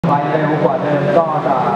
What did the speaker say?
ไปเร็วกว่าเดิมก็จะ